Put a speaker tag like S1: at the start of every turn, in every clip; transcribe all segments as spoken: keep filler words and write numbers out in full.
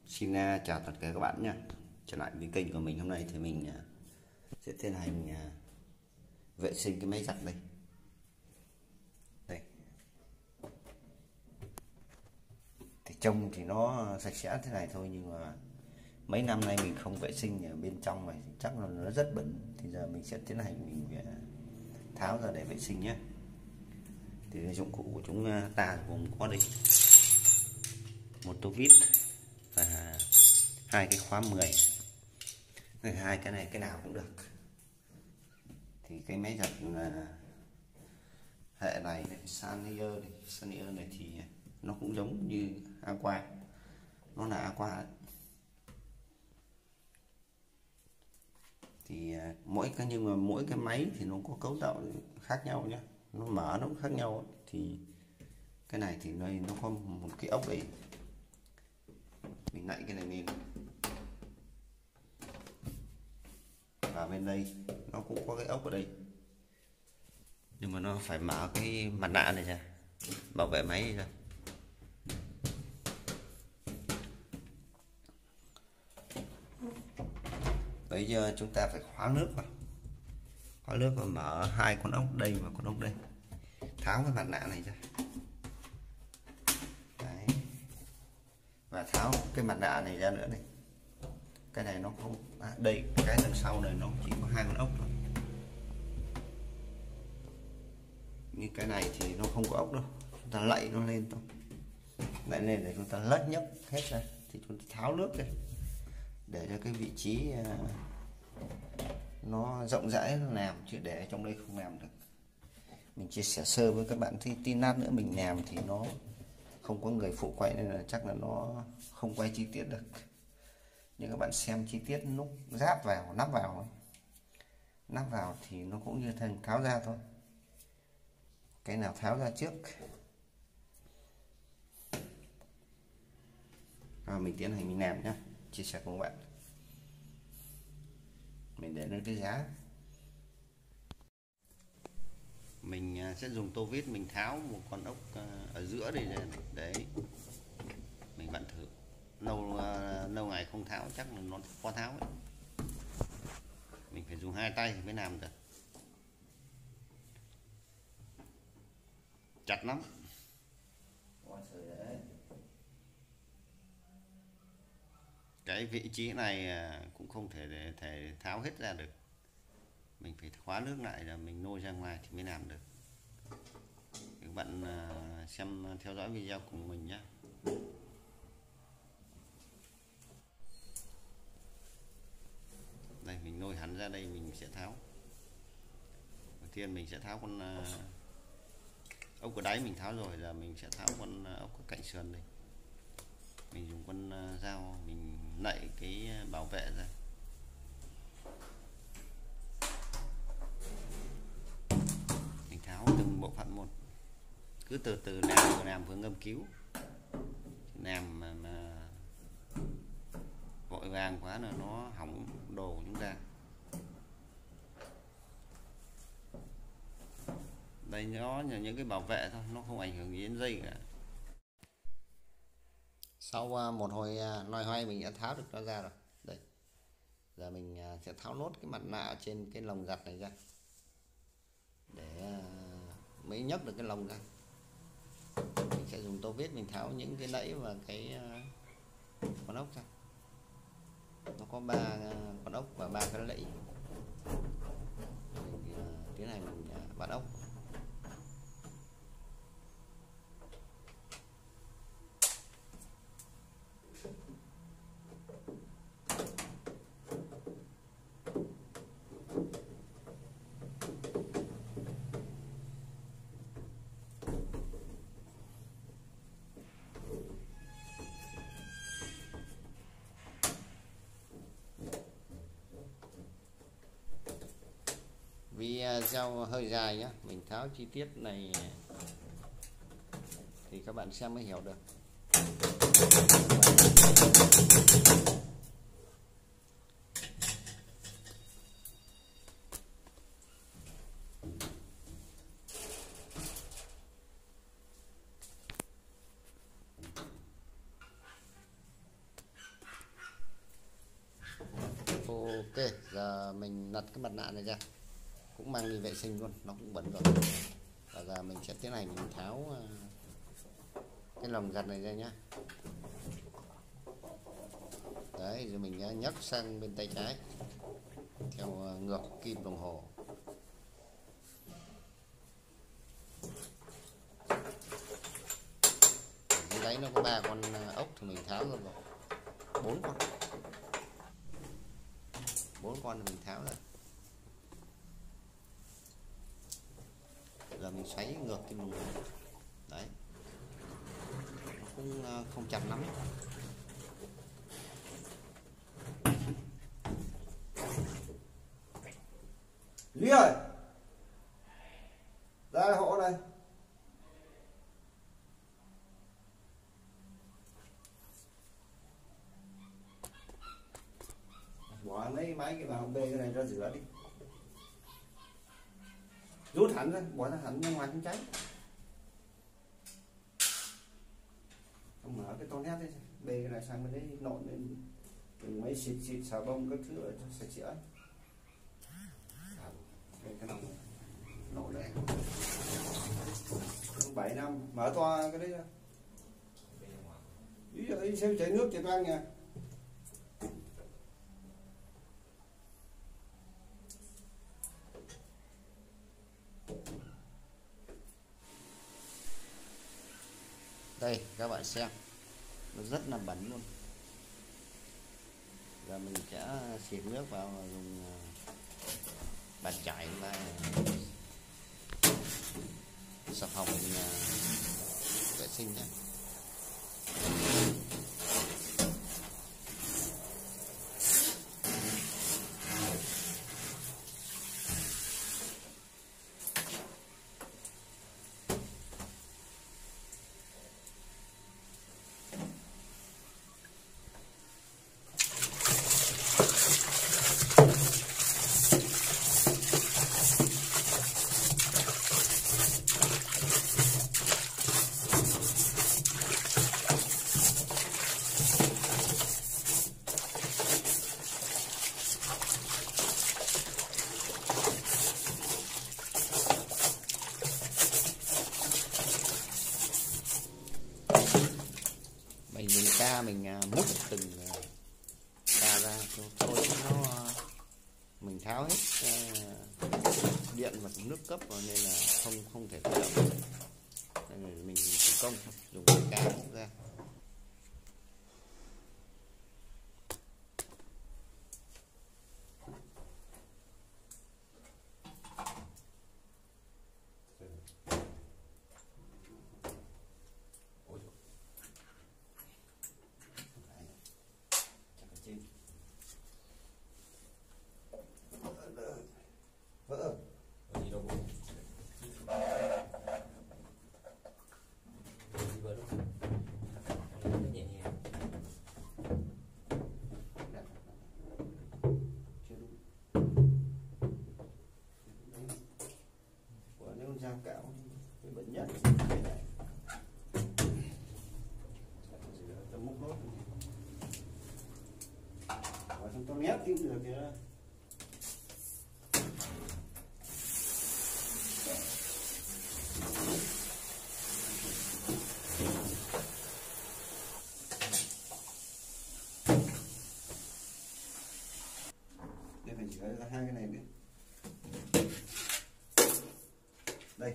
S1: Xin uh, chào tất cả các bạn nhé. Trở lại với kênh của mình. Hôm nay thì mình uh, sẽ tiến hành uh, vệ sinh cái máy giặt đây. Đây. Thì trông thì nó sạch sẽ thế này thôi, nhưng mà mấy năm nay mình không vệ sinh ở bên trong này chắc là nó rất bẩn. Thì giờ mình sẽ tiến hành mình uh, tháo ra để vệ sinh nhé. Thì dụng cụ của chúng ta gồm có đây một tô vít và hai cái khóa mười, hai cái này cái nào cũng được. Thì cái máy giặt là hệ này, này Sanier này, Sanier này thì nó cũng giống như Aqua, nó là Aqua ấy. Thì mỗi cái nhưng mà mỗi cái máy thì nó có cấu tạo khác nhau nhé, nó mở nó cũng khác nhau ấy. Thì cái này thì đây nó có một cái ốc đấy, mình nạy cái này lên, và bên đây nó cũng có cái ốc ở đây, nhưng mà nó phải mở cái mặt nạ này ra, bảo vệ máy ra. Bây giờ chúng ta phải khóa nước vào, khóa nước và mở hai con ốc đây và con ốc đây, tháo cái mặt nạ này ra. Đấy. Và tháo cái mặt nạ này ra nữa này. Cái này nó không à, đây cái đằng sau này nó chỉ có hai con ốc thôi, như cái này thì nó không có ốc đâu, chúng ta lạy nó lên thôi, lạy lên để chúng ta lách nhấc hết ra. Thì chúng ta tháo nước đây để cho cái vị trí nó rộng rãi nó làm, chứ để trong đây không làm được. Mình chia sẻ sơ với các bạn, thì tin lát nữa mình làm thì nó không có người phụ quay nên là chắc là nó không quay chi tiết được. Nhưng các bạn xem chi tiết lúc ráp vào, nắp vào ấy. Nắp vào thì nó cũng như thành tháo ra thôi. Cái nào tháo ra trước. À, mình tiến hành mình làm nhé, chia sẻ cùng các bạn. Mình để lên cái giá. Mình sẽ dùng tô vít mình tháo một con ốc ở giữa đây ra. Đấy. Mình vặn thử. Lâu lâu ngày không tháo chắc là nó khó tháo ấy. Mình phải dùng hai tay mới làm được, chặt lắm. Cái vị trí này cũng không thể để thể tháo hết ra được, mình phải khóa nước lại là mình nôi ra ngoài thì mới làm được. Các bạn xem theo dõi video cùng mình nhé. Đây mình nôi hẳn ra đây, mình sẽ tháo. Đầu tiên mình sẽ tháo con ốc của đáy mình tháo rồi, giờ mình sẽ tháo con ốc của cạnh sườn đây. Mình dùng con dao mình nạy cái bảo vệ ra. Mình tháo từng bộ phận một, cứ từ từ làm, vừa làm vừa ngâm cứu. Làm mà, mà vội vàng quá là nó hỏng đồ của chúng ta. Đây nó là những cái bảo vệ thôi, nó không ảnh hưởng gì đến dây cả. Sau một hồi loay hoay mình đã tháo được nó ra rồi. Đây. Giờ mình sẽ tháo nốt cái mặt nạ trên cái lồng giặt này ra, để mới nhấc được cái lồng ra. Mình sẽ dùng tô vít mình tháo những cái nẫy và cái con ốc ra. Nó có ba con ốc và ba cái lẫy. Mình tiến hành mình vặn ốc. Video hơi dài nhá, mình tháo chi tiết này thì các bạn xem mới hiểu được. Ok, giờ mình lật cái mặt nạ này ra, cũng mang đi vệ sinh luôn, nó cũng bẩn rồi. Và giờ mình sẽ tiến hành mình tháo cái lồng giật này ra nhá. Đấy, rồi mình nhấc sang bên tay trái theo ngược kim đồng hồ. Ở dưới đáy nó có ba con ốc thì mình tháo ra rồi, bốn con, bốn con thì mình tháo ra. Giờ mình xoáy ngược kim đồng hồ. Đấy, nó cũng không chặt lắm ấy.
S2: Lý ơi, ra hộ đây. Bỏ lấy máy cái vào bê cái này ra rửa đi. Rút hẳn ra, bỏ ra hẳn ra ngoài không cháy. Không mở cái to nét đi, bê cái này sang bên đấy nộn lên. Đừng mấy xịt xịt xà bông các thứ ở cho sạch sẽ. Cái nòng nổ lên bảy năm mở to cái đấy ra. Ý giờ xem chảy nước chảy toang nha.
S1: Đây các bạn xem, nó rất là bẩn luôn. Giờ mình sẽ xịt nước vào dùng bàn chải và xà phòng vệ sinh nhé. Mình dùng ca mình múc từng ca ra thôi nó mình tháo hết điện và nước cấp vào nên là không không thể tự động, nên là mình thủ công dùng ca múc ra.
S2: Vỡ
S3: gì đâu vỡ đâu, nhẹ nhẹ.
S2: của nếu dao cạo cái bệnh nhất tao múc nốt ở trong tao nét cũng được kìa. Đây phải chỉ ra hai cái này nữa. Đây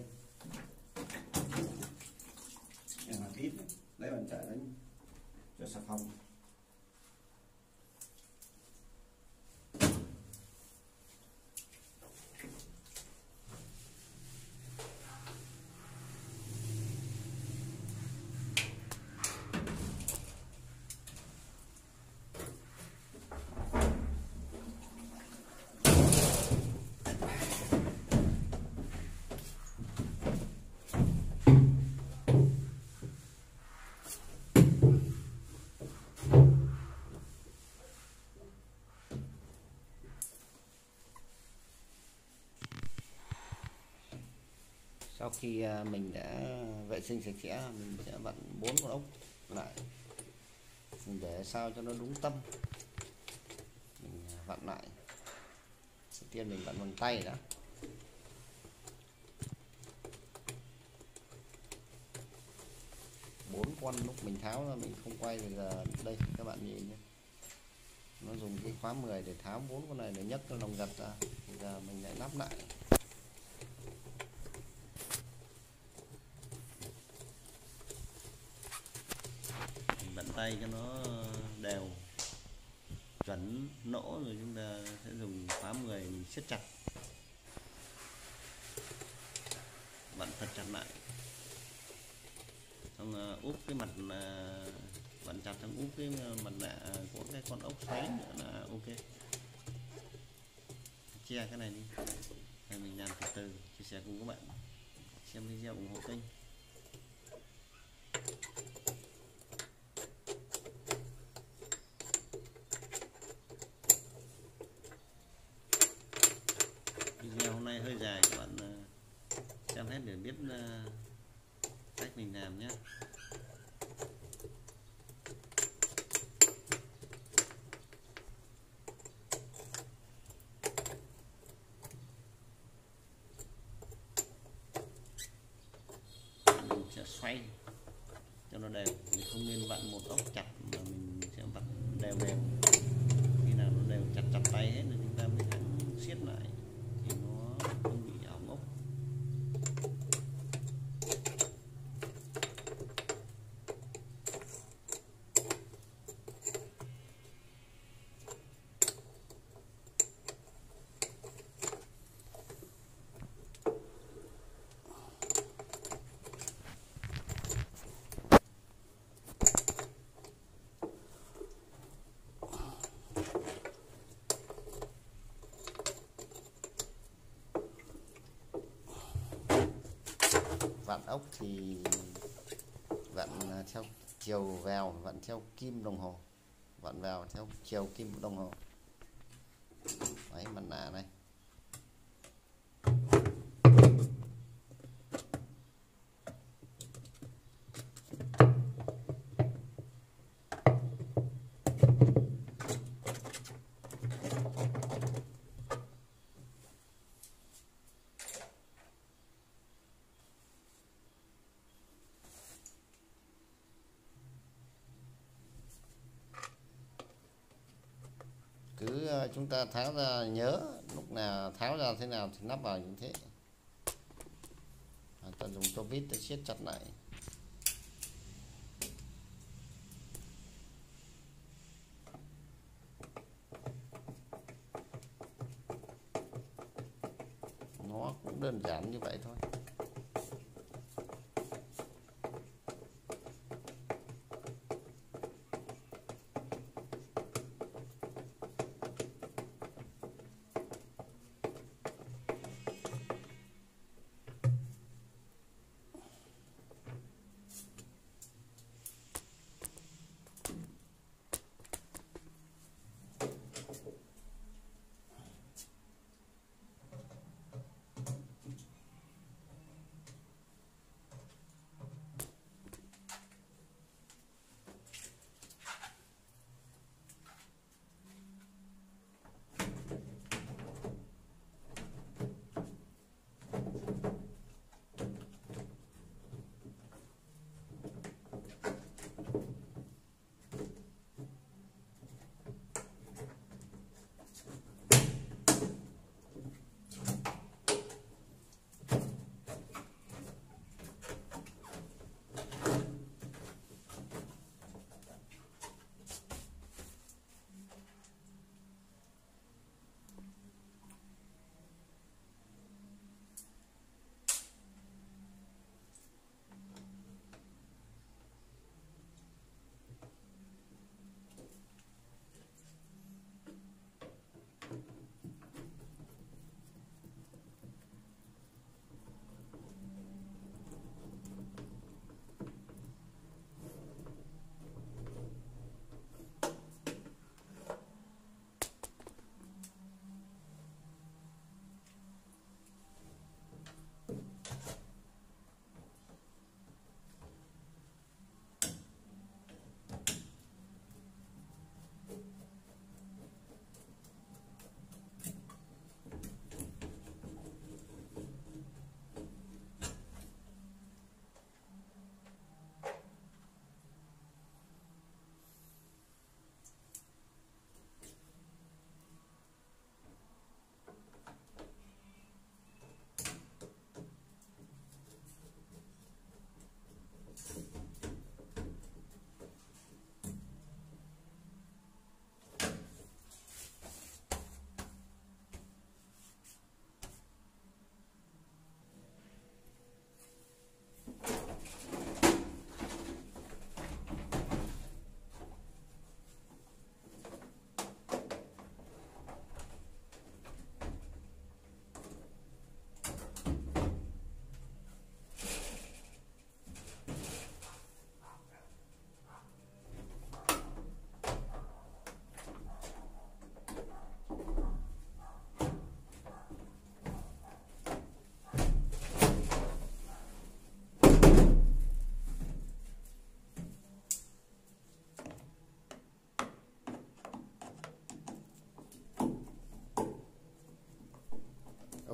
S2: em làm ít đấy. Lấy bàn chải đánh cho xà phòng.
S1: Sau khi mình đã vệ sinh sạch sẽ, mình sẽ vặn bốn con ốc lại, mình để sao cho nó đúng tâm. Mình vặn lại. Đầu tiên mình vặn bằng tay đã. Bốn con lúc mình tháo ra mình không quay, bây giờ đây các bạn nhìn nhé, nó dùng cái khóa mười để tháo bốn con này để nhấc cái lồng giật ra. Bây giờ mình lại lắp lại. Mình vặn tay cho nó đều chuẩn nỗ, rồi chúng ta sẽ dùng khóa mười mình siết chặt, vặn thật chặt lại, xong úp cái mặt vặn chặt, xong úp cái mặt nạ của cái con ốc xoáy nữa là ok. Che cái này đi, rồi mình làm từ từ chia sẻ cùng các bạn xem video, ủng hộ kênh. Video hôm nay hơi dài, các bạn xem hết để biết cách mình làm nhé. Mình sẽ xoay cho nó đều, mình không nên vặn một ốc chặt mà mình sẽ vặn đều đều. Khi nào nó đều chặt chặt tay hết rồi chúng ta mới thẳng siết lại thì nó không bị ỏng ốc. Vặn ốc thì vặn theo chiều vào, vặn theo kim đồng hồ, vặn vào theo chiều kim đồng hồ. Đấy, mặt nạ này. Cứ chúng ta tháo ra, nhớ lúc nào tháo ra thế nào thì nắp vào như thế. Ta dùng tô vít để siết chặt lại. Nó cũng đơn giản như vậy thôi.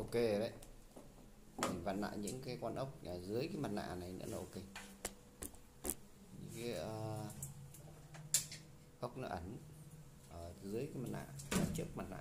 S2: ok rồi đấy. Mình vặn lại những cái con ốc ở dưới cái mặt nạ này nữa là ok. Những cái uh, ốc nó ẩn ở dưới cái mặt nạ, ở trước mặt nạ.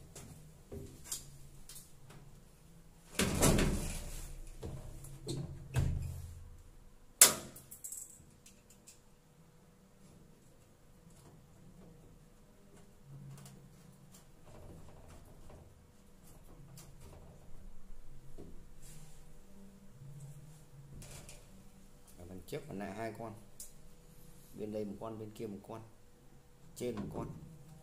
S2: Trước mặt nạ hai con, bên đây một con, bên kia một con, trên một con.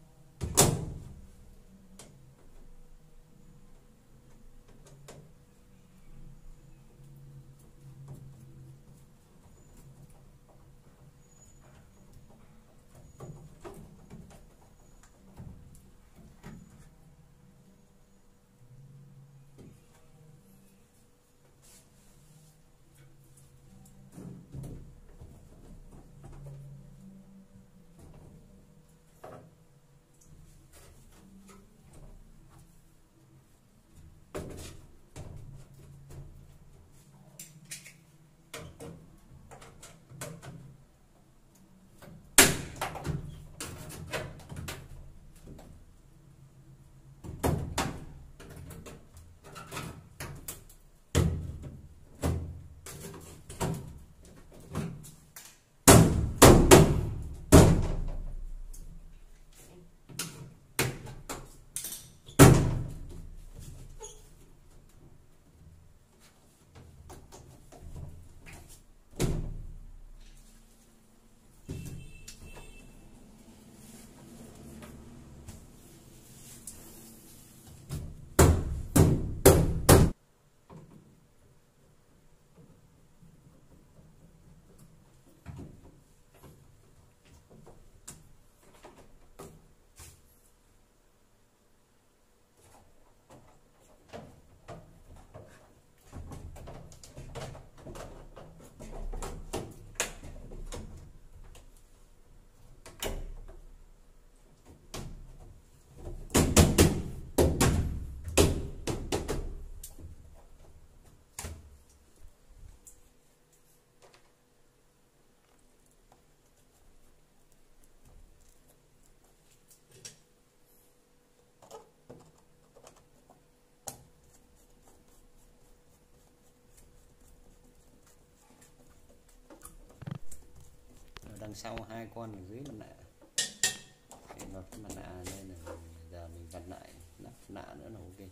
S2: Đằng sau hai con ở dưới mặt nạ, để lọt cái mặt nạ nên là giờ mình vặn lại lắp nạ nữa là ok.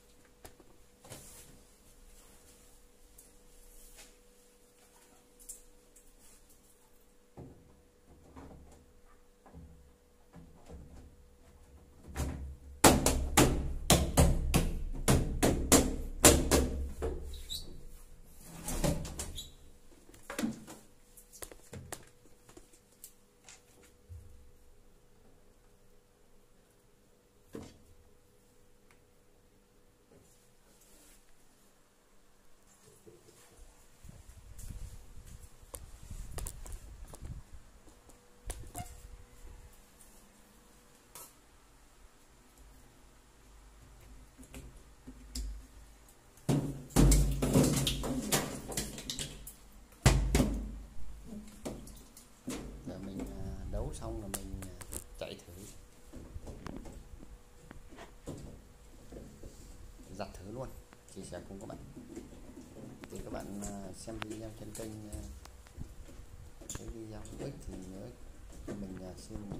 S2: Xong là mình chạy thử, giặt thử luôn, chia sẻ cùng các bạn. Thì các bạn xem video trên kênh cái video hữu ích thì nhớ cho mình xin một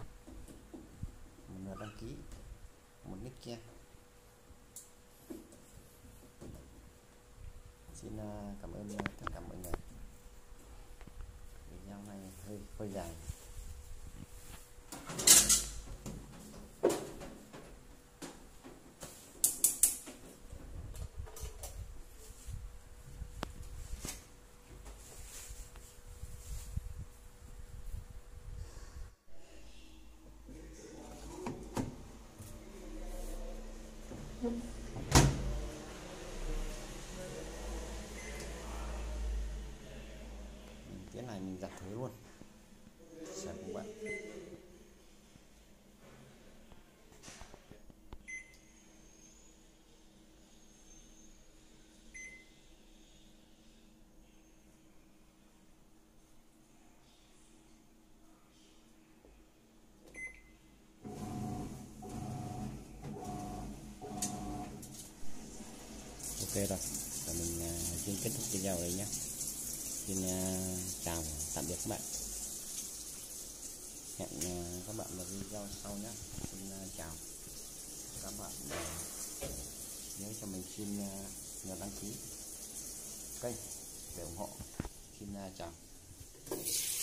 S2: lượt đăng ký, một nick kia. Xin cảm ơn tất cả mọi người. Video này hơi hơi dài. ok rồi, và mình uh, xin kết thúc video đấy nhé. Xin uh, chào tạm biệt các bạn, hẹn uh, các bạn vào video sau nhé. Xin uh, chào các bạn, uh, nhớ cho mình xin uh, nhớ đăng ký kênh để ủng hộ. Xin uh, chào.